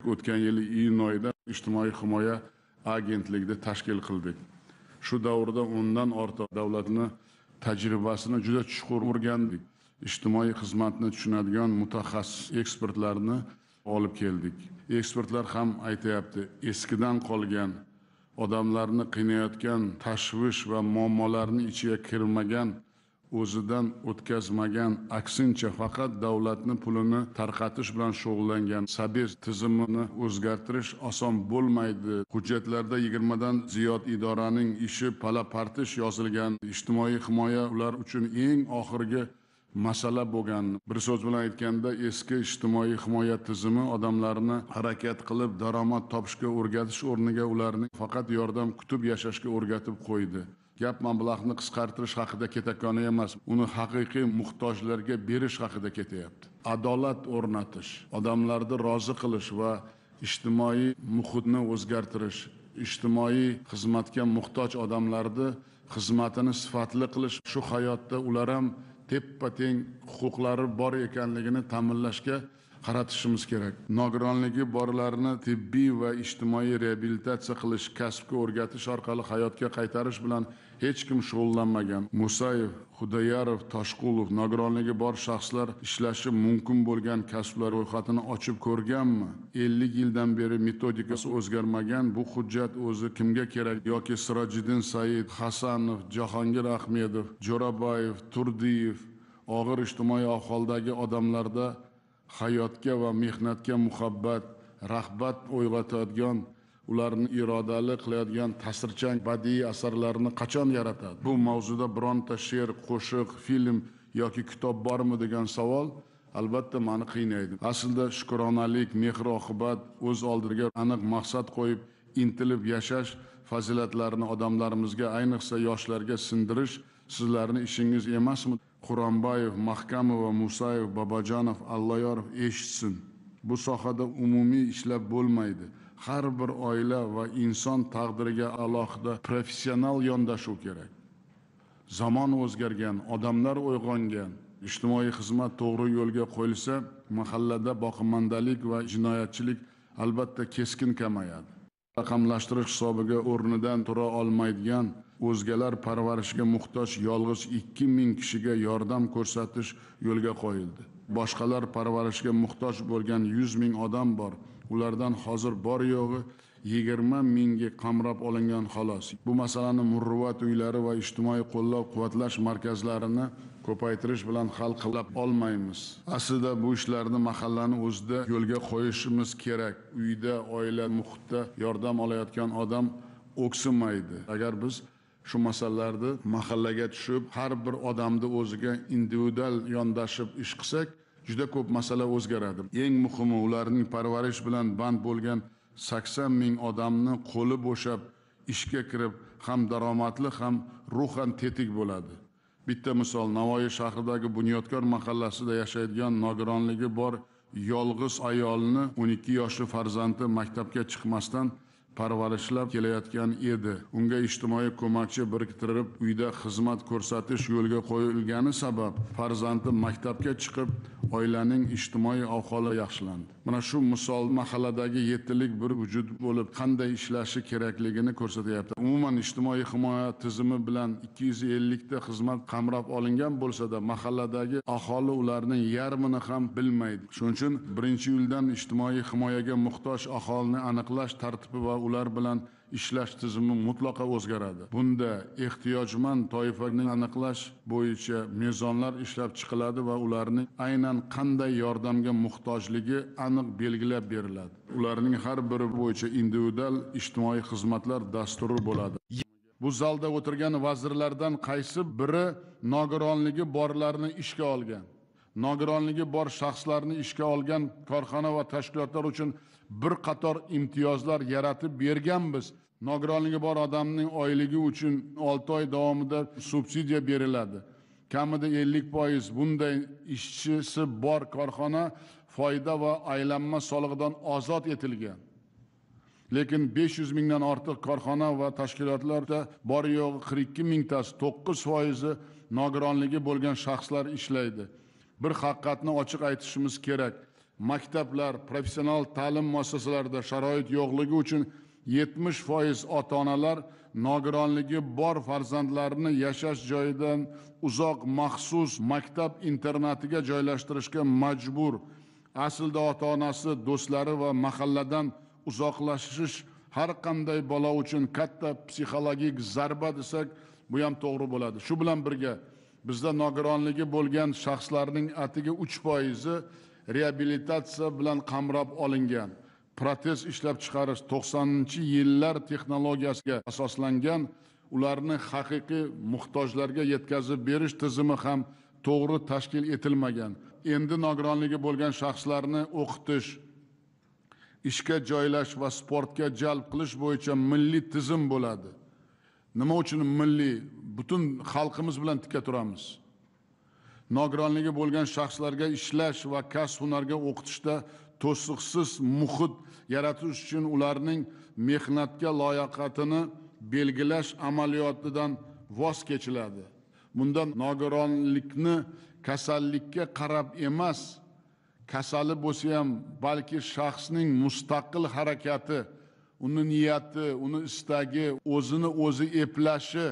O'tgan yil iyun oyida ijtimoiy himoya agentligida tashkil qildik. Shu davrda o'ndan ortiq davlatni tajribasini juda chuqur o'rgandik. Ijtimoiy xizmatni tushunadigan mutaxassis ekspertlarni olib keldik. Ekspertlar ham aytayapti, eskidan qolgan, odamlarni qiynayotgan tashvish va muammolarni ichiga kirmagan, o'zidan o'tkazmagan, aksincha faqat davlatni pulini tarqatish bilan shug'ullangan sabez tizimini o'zgartirish oson bo'lmaydi. Hujjatlarda 20 dan ziyod idoraning ishi pala-partish yozilgan. Ijtimoiy himoya ular uchun eng oxirgi masala bo'lgan. Bir so'z bilan aytganda, eski ijtimoiy himoya tizimi odamlarni harakat qilib daromad topishga o'rgatish o'rniga ularni faqat yordam kutib yashashga o'rgatib qo'ydi. Gap mablag'ni qisqartirish haqida ketayotgani emas, uni haqiqiy muhtojlarga berish haqida ketyapti. Adolat o'rnatish, odamlarni rozi qilish va ijtimoiy muhitni o'zgartirish, ijtimoiy xizmatga muhtoj odamlarni xizmatini sifatli qilish, shu hayotda ular ham teppa-teng huquqlari bor ekanligini ta'minlashga qaratishimiz kerak. Nogironligi borlarni tibbiy va ijtimoiy reabilitatsiya qilish, kasbga o'rgatish orqali hayotga qaytarish bilan hech kim shug'ullanmagan. Musayev, Xudoyarov, Toshqulov nogironligi bor shaxslar ishlashi mumkin bo'lgan kasblar ro'yxatini ochib ko'rganmi? 50 yildan beri metodikasi o'zgarmagan bu hujjat o'zi kimga kerak? Yoki Sirojiddin Said, Hasanov, Jahongir Ahmedov, Jo'raboyev, Turdiyev og'ir ijtimoiy ahvoldagi odamlarda hayotga va mehnatga muhabbat, rag'bat uyg'otadigan, ularni irodali qiladigan ta'sirchan badiiy asarlarni qachon yaratadi? Bu mavzuda bironta she'r, qo'shiq, film yoki kitob bormi degan savol albatta meni qiynaydi. Aslida shukronalik, mehr-oqibat, o'z oldiga aniq maqsad qo'yib, intilib yashash fazilatlarini odamlarimizga, ayniqsa yoshlarga sindirish sizlarning ishingiz emasmi? Quronboyev, Mahkamova, Musayev, Bobojonov, Alloyorov eshitsin. Bu sohada umumiy ishlab bo'lmaydi. Har bir oila va inson taqdiriga alohida professional yondashuv kerak. Zamon o'zgargan, odamlar uyg'ongan. Ijtimoiy xizmat to'g'ri yo'lga qo'yilsa, mahallada boqimandalik va jinoyatchilik albatta keskin kamayadi. Raqamlashtirish hisobiga o'rnidan tura olmaydigan, o'zgalar parvarishiga muhtoj yolg'iz 2000 kishiga yordam ko'rsatish yo'lga qo'yildi. Boshqalar parvarishiga muhtoj bo'lgan 100 ming odam bor. Ulardan hozir bor yo'g'i 20 mingga qamrab olingan xolos. Bu masalani Muruvvat uylari va ijtimoiy qo'llab-quvvatlash markazlarini ko'paytirish bilan hal qila olmaymiz. Aslida bu ishlarni mahallani o'zida yo'lga qo'yishimiz kerak. Uyda, oila muhitda yordam olayotgan odam o'ksimaydi. Agar biz shu masalalarni mahallaga tushib, har bir odamni o'ziga individual yondashib ish qilsak, juda ko'p masala o'zgaradi. Eng muhimi ularning parvarish bilan band bo'lgan 80 ming odamni qo'li bo'shab, ishga kirib, ham daromadli, ham ruhan tetik bo'ladi. Bitta misol, Navoiy shahridagi Bunyodkor mahallasida yashaydigan nogironligi bor yolg'iz ayolni 12 yoshli farzandi maktabga chiqmasdan parvarishlab kelayotgan edi. Unga ijtimoiy ko'makchi biriktirib, uyda xizmat ko'rsatish yo'lga qo'yilgani sabab farzandi maktabga chiqib, oilaning ijtimoiy ahvoli yaxshilandi. Mana shu misol mahalladagi yettilik bir vujud bo'lib, qanday ishlashi kerakligini ko'rsatyapti. Umuman ijtimoiy himoya tizimi bilan 250 ta xizmat qamrab olingan bo'lsa-da, mahalladagi aholi ularning yarmini ham bilmaydi. Shuning uchun birinchi yildan ijtimoiy himoyaga muhtoj aholini aniqlash tartibi va ular bilan ishlash tizimi mutlaqo o'zgaradi. Bunda ehtiyojmand toifani aniqlash bo'yicha mezonlar ishlab chiqiladi va ularning aynan qanday yordamga muhtojligi aniq belgilab beriladi. Ularning har biri bo'yicha individual ijtimoiy xizmatlar dasturi bo'ladi. Bu zalda o'tirgan vazirlardan qaysi biri nogironligi borlarni ishga olgan? Nogironligi bor shaxslarni ishga olgan korxona va tashkilotlar uchun bir qator imtiyozlar yaratib berganmiz. Nogironligi bor odamning oyligi uchun 6 oy davomida subsidiya beriladi. Kamida 50% bunday ishchisi bor korxona foyda va aylanma solig'idan ozod etilgan. Lekin 500 mingdan ortiq korxona va tashkilotlarda bor yo'g'i 42 mingtasi 9% nogironligi bo'lgan shaxslar ishlaydi. Bir haqiqatni ochiq aytishimiz kerak. maktablar, professional ta'lim muassasalarida sharoit yo'qligi uchun 70% ota-onalar nogironligi bor farzandlarini yashash joyidan uzoq maxsus maktab internatiga joylashtirishga majbur. Aslida ota-onasi, do'stlari va mahalladan uzoqlashish har qanday bola uchun katta psixologik zarba desak, bu ham to'g'ri bo'ladi. Shu bilan birga bizda nogironligi bo'lgan shaxslarning atigi 3% reabilitatsiya bilan qamrab olingan. Protez ishlab chiqarish 90-yillar texnologiyasiga asoslangan, ularni haqiqiy muhtojlarga yetkazib berish tizimi ham to'g'ri tashkil etilmagan. Endi nogironligi bo'lgan shaxslarni o'qitish, ishga joylash va sportga jalb qilish bo'yicha milliy tizim bo'ladi. Nima uchun milliy? Butun xalqimiz bilan tikka turamiz. Nogironligi bo'lgan shaxslarga ishlash va kasb hunarga o'qitishda to'siqsiz muhit yaratish uchun ularning mehnatga loyaqatini belgilash amaliyotidan voz kechiladi. Bunda nogironlikni kasallikka qarab emas, kasali bo'lsa ham balki shaxsning mustaqil harakati, uni niyati, uni istagi, o'zini o'zi eplashi,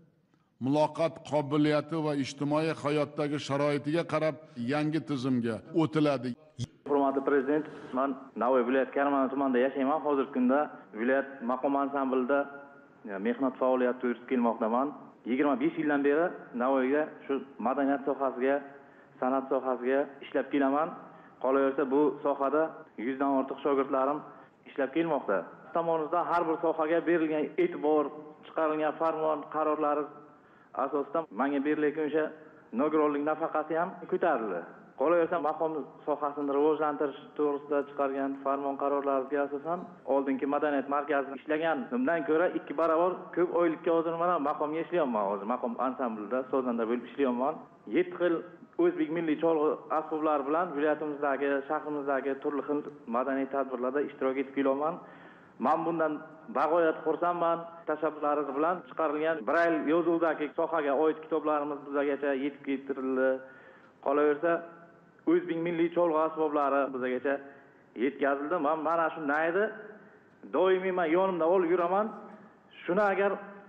muloqot qobiliyati va ijtimoiy hayotdagi sharoitiga qarab yangi tizimga o'tiladi. Hurmatli prezident, men Navoiy viloyat Karmana tumanida yashayman. Hozirgi kunda viloyat maqom ansamblida mehnat faoliyati yurib kelmoqdaman. 25 yildan beri Navoiyga shu madaniyat sohasiga, san'at sohasiga ishlab kelaman. Qolaversa bu sohada 100 dan ortiq shogirdlarim ishlab kelmoqda. Tomonimizdan har bir sohaga berilgan e'tibor, chiqarilgan farmon, qarorlar asosida menga berilayotgan o'sha nogironlik nafaqasi ham ko'tarildi. Qolaversa maqom sohasini rivojlantirish to'g'risida chiqargan farmon qarorlariga asosan oldingi madaniyat markazida ishlaganimdan ko'ra 2 barobar ko'p oylikka hozir mana maqomga ishlayapman. Hozir maqom ansamblida sozanda bo'lib ishlayapman. 7 xil o'zbek milliy cholg'u asboblari bilan viloyatimizdagi, shahrimizdagi turli xil madaniy tadbirlarda ishtirok etib kelaman. Men bundan bag'oyat xursandman. Tashabbuslari bilan chiqarilgan Braille yozuvidagi sohaga oid kitoblarimiz bizgacha yetib keltirildi. Qolaversa o'zbek milliy cholg'u asboblari bizgacha yetkazildi. Men mana shu naydi doimiy men yonimda olib yuraman. Shuni agar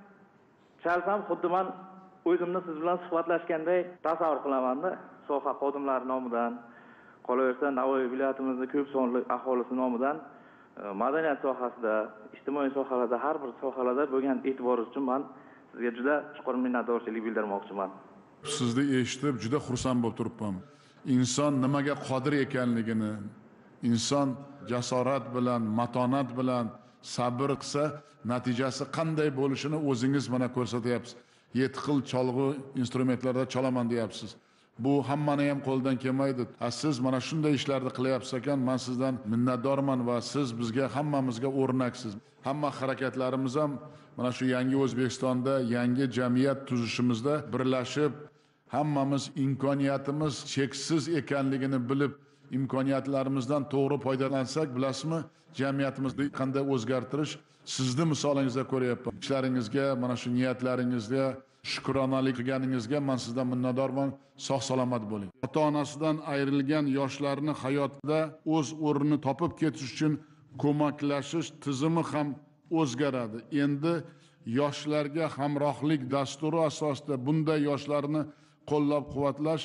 chalsam, xuddi men o'zimni siz bilan suhbatlashganday tasavvur qilaman-da, soha xodimlari nomidan. Qolaversa Navoiy viloyatimizning ko'p sonli aholisi nomidan madaniyat sohasida, ijtimoiy sohalarda, har bir sohalarda bo'lgan e'tibor uchun men sizga juda chuqur minnatdorchilik bildirmoqchiman. Sizni eshitib juda xursand bo'lib turibman. Inson nimaga qodir ekanligini, inson jasorat bilan, matonat bilan sabr qilsa, natijasi qanday bo'lishini o'zingiz mana ko'rsatyapsiz. 7 xil cholg'u instrumentlarda cholaman deyapsiz. Bu hammani ham qo'ldan kelmaydi. Siz mana shunday ishlarni qilyapsiz ekan, men sizdan minnatdorman va siz bizga, hammamizga o'rnaksiz. Hamma harakatlarimiz ham mana shu yangi O'zbekistonda, yangi jamiyat tuzishimizda birlashib, hammamiz imkoniyatimiz cheksiz ekanligini bilib, imkoniyatlarimizdan to'g'ri foydalansak, bilasizmi, jamiyatimizni qanday o'zgartirish sizni misolingizda ko'ryapman. Ishlaringizga, mana shu niyatlaringizga, shukronalik qilganingizga men sizdan minnatdorman. Sog' salomat bo'ling. Ota-onasidan ayrilgan yoshlarni hayotda o'z o'rnini topib ketish uchun ko'maklashish tizimi ham o'zgaradi. Endi yoshlarga hamrohlik dasturi asosida bunday yoshlarni qo'llab-quvvatlash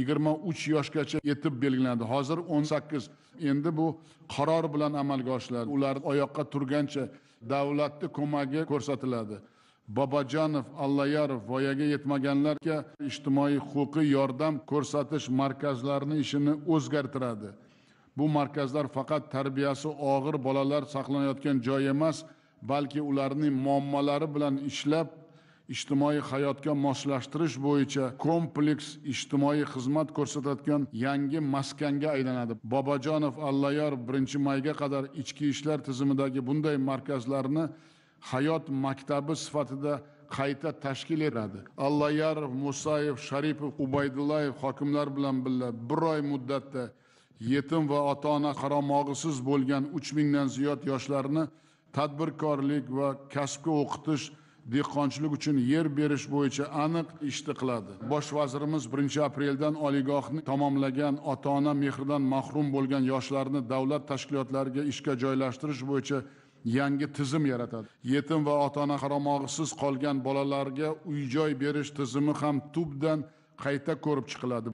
23 yoshgacha yetib belgilandi. Hozir 18. Endi bu qaror bilan amalga oshiriladi. Ular oyoqqa turgancha davlatning ko'magi ko'rsatiladi. Bobojonov, Allayarov voyaga yetmaganlarga ijtimoiy huquqiy yordam ko'rsatish markazlarining ishini o'zgartiradi. Bu markazlar faqat tarbiyasi og'ir bolalar saqlanayotgan joy emas, balki ularning muammolari bilan ishlab, ijtimoiy hayotga moslashtirish bo'yicha kompleks ijtimoiy xizmat ko'rsatadigan yangi maskanga aylanadi. Bobojonov, Allayarov 1-mayga qadar ichki ishlar tizimidagi bunday markazlarni hayot maktabi sifatida qayta tashkil etadi. Allayarov, Musayev, Sharipov, Ubaydullayev hokimlar bilan birga 1 oy muddatda yetim va ota-ona qaramog'isiz bo'lgan 3000 dan ziyod yoshlarni tadbirkorlik va kasbga o'qitish dehqonchilik uchun yer berish bo'yicha aniq ishni qiladi. Bosh vazirimiz 1-apreldan oliygohni tamomlagan ota-ona mehridan mahrum bo'lgan yoshlarni davlat tashkilotlariga ishga joylashtirish bo'yicha yangi tizim yaratadi. Yetim va ota-ona qaramog'isiz qolgan bolalarga uy-joy berish tizimi ham tubdan qayta ko'rib chiqiladi.